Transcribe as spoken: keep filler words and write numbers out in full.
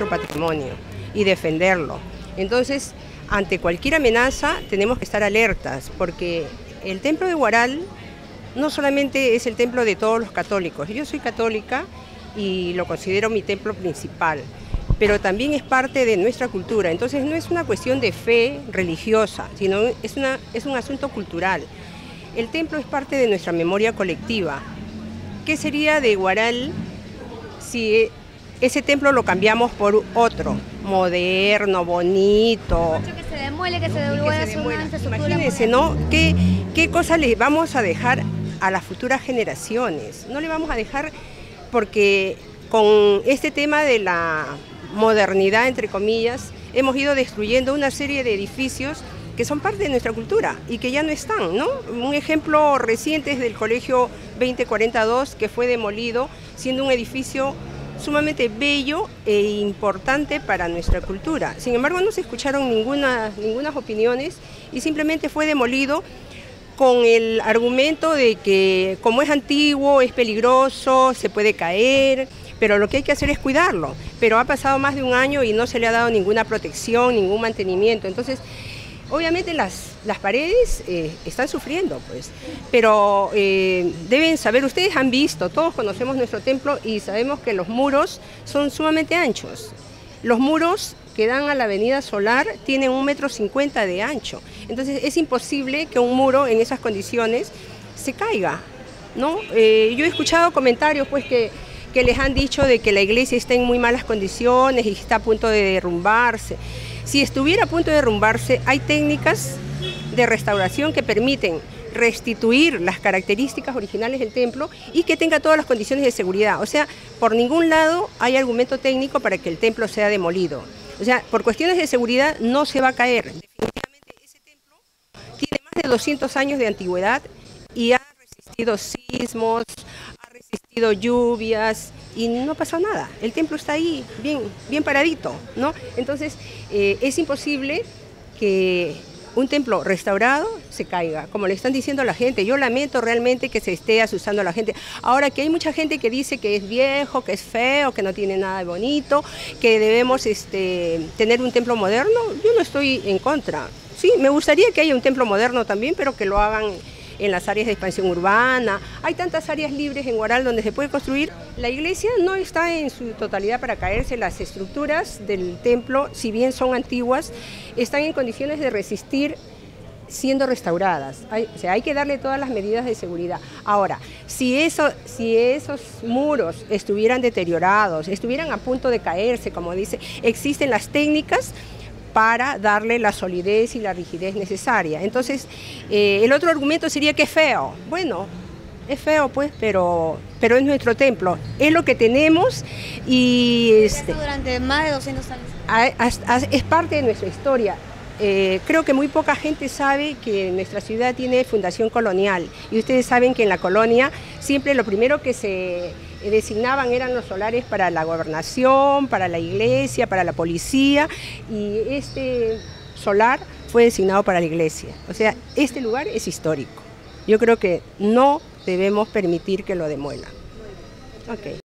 nuestro patrimonio y defenderlo. Entonces, ante cualquier amenaza tenemos que estar alertas, porque el templo de Huaral no solamente es el templo de todos los católicos. Yo soy católica y lo considero mi templo principal, pero también es parte de nuestra cultura. Entonces no es una cuestión de fe religiosa, sino es, una, es un asunto cultural. El templo es parte de nuestra memoria colectiva. ¿Qué sería de Huaral si ese templo lo cambiamos por otro, moderno, bonito? Que se demuele, que se devuelva una infraestructura. Imagínense, ¿no? ¿Qué, ¿Qué cosa le vamos a dejar a las futuras generaciones? No le vamos a dejar, porque con este tema de la modernidad, entre comillas, hemos ido destruyendo una serie de edificios que son parte de nuestra cultura y que ya no están, ¿no? Un ejemplo reciente es del Colegio veinte cuarenta y dos, que fue demolido, siendo un edificio sumamente bello e importante para nuestra cultura. Sin embargo, no se escucharon ninguna, ninguna opiniones y simplemente fue demolido con el argumento de que como es antiguo, es peligroso, se puede caer, pero lo que hay que hacer es cuidarlo. Pero ha pasado más de un año y no se le ha dado ninguna protección, ningún mantenimiento. Entonces, obviamente las, las paredes eh, están sufriendo, pues, pero eh, deben saber, ustedes han visto, todos conocemos nuestro templo y sabemos que los muros son sumamente anchos. Los muros que dan a la avenida Solar tienen un metro cincuenta de ancho. Entonces es imposible que un muro en esas condiciones se caiga, ¿no? Eh, yo he escuchado comentarios, pues, que que les han dicho de que la iglesia está en muy malas condiciones y está a punto de derrumbarse. Si estuviera a punto de derrumbarse, hay técnicas de restauración que permiten restituir las características originales del templo y que tenga todas las condiciones de seguridad. O sea, por ningún lado hay argumento técnico para que el templo sea demolido. O sea, por cuestiones de seguridad no se va a caer. Definitivamente ese templo tiene más de doscientos años de antigüedad y ha resistido sismos, resistido lluvias y no pasó nada. El templo está ahí, bien, bien paradito, ¿no? Entonces, eh, es imposible que un templo restaurado se caiga, como le están diciendo a la gente. Yo lamento realmente que se esté asustando a la gente. Ahora que hay mucha gente que dice que es viejo, que es feo, que no tiene nada de bonito, que debemos este, tener un templo moderno, yo no estoy en contra. Sí, me gustaría que haya un templo moderno también, pero que lo hagan en las áreas de expansión urbana. Hay tantas áreas libres en Huaral donde se puede construir. La iglesia no está en su totalidad para caerse. Las estructuras del templo, si bien son antiguas, están en condiciones de resistir siendo restauradas. Hay, o sea, hay que darle todas las medidas de seguridad. Ahora, si, eso, si esos muros estuvieran deteriorados, estuvieran a punto de caerse, como dice, existen las técnicas para darle la solidez y la rigidez necesaria. Entonces, eh, el otro argumento sería que es feo. Bueno, es feo pues, pero, pero es nuestro templo, es lo que tenemos y este, durante más de doscientos años. Es parte de nuestra historia. Eh, creo que muy poca gente sabe que nuestra ciudad tiene fundación colonial y ustedes saben que en la colonia siempre lo primero que se designaban eran los solares para la gobernación, para la iglesia, para la policía, y este solar fue designado para la iglesia. O sea, este lugar es histórico. Yo creo que no debemos permitir que lo demuelan. Okay.